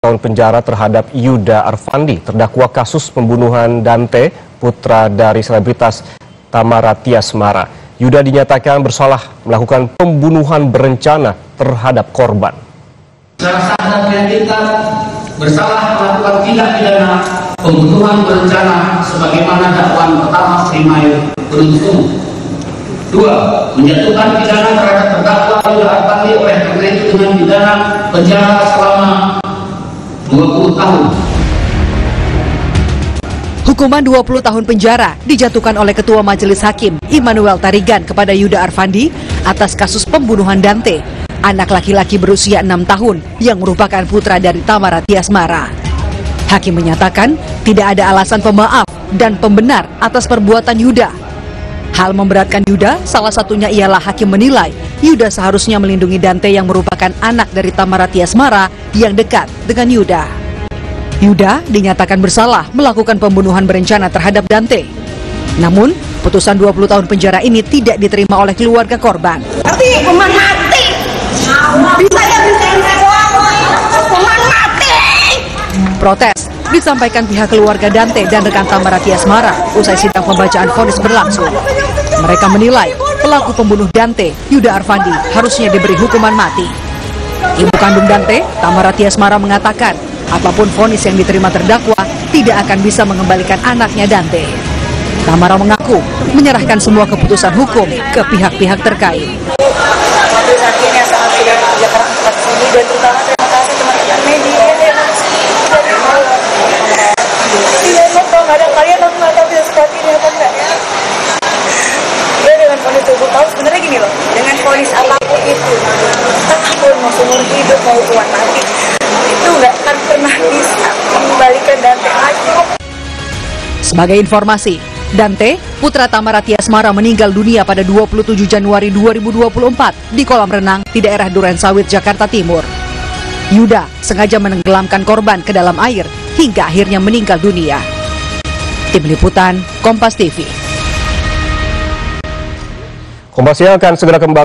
tahun penjara terhadap Yuda Arfandi, terdakwa kasus pembunuhan Dante, putra dari selebritas Tamara Tiasmara. Yuda dinyatakan bersalah melakukan pembunuhan berencana terhadap korban. Secara sadar dan kita bersalah melakukan tindak pidana pembunuhan berencana sebagaimana dakwaan pertama primair penuntut. 2. Menjatuhkan pidana terhadap terdakwa Yuda Arfandi oleh karena itu dengan pidana penjara selama 20 tahun. Hukuman 20 tahun penjara dijatuhkan oleh Ketua Majelis Hakim Immanuel Tarigan kepada Yuda Arfandi atas kasus pembunuhan Dante, anak laki-laki berusia 6 tahun yang merupakan putra dari Tamara Tiasmara. Hakim menyatakan tidak ada alasan pemaaf dan pembenar atas perbuatan Yuda. Hal memberatkan Yuda, salah satunya ialah hakim menilai Yuda seharusnya melindungi Dante yang merupakan anak dari Tamara Tiasmara yang dekat dengan Yuda. Yuda dinyatakan bersalah melakukan pembunuhan berencana terhadap Dante. Namun, putusan 20 tahun penjara ini tidak diterima oleh keluarga korban. Tapi hukuman mati. Bisa ya hukuman mati. Protes disampaikan pihak keluarga Dante dan rekan Tamara Tiasmara usai sidang pembacaan vonis berlangsung. Mereka menilai pelaku pembunuh Dante, Yuda Arfandi, harusnya diberi hukuman mati. Ibu kandung Dante, Tamara Tiasmara, mengatakan apapun vonis yang diterima terdakwa tidak akan bisa mengembalikan anaknya Dante. Tamara mengaku menyerahkan semua keputusan hukum ke pihak-pihak terkait. Majelis Hakim yang sangat sudah bekerja keras atas ini, dan terutama terima kasih teman-teman media yang kalau nggak ada kalian aku nggak tahu bisa seperti ini apa enggak ya. Ya dengan vonis 20 tahun sebenarnya gini loh, dengan vonis apapun itu, apapun mau seumur hidup mau hukuman mati, itu nggak akan pernah bisa mengembalikan Dante lagi. Sebagai informasi, Dante, putra Tamara Tiasmara, meninggal dunia pada 27 Januari 2024 di kolam renang di daerah Durensawit, Jakarta Timur. Yuda sengaja menenggelamkan korban ke dalam air hingga akhirnya meninggal dunia. Tim Liputan, Kompas TV. Kompas Siang akan segera kembali.